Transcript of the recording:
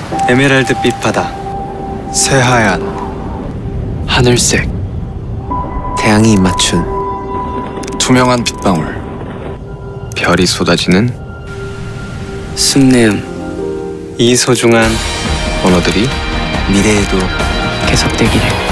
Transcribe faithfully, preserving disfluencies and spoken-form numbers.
에메랄드빛 바다, 새하얀 하늘색, 태양이 입맞춘 투명한 빗방울, 별이 쏟아지는 숲내음, 이 소중한 언어들이 미래에도 계속되기를.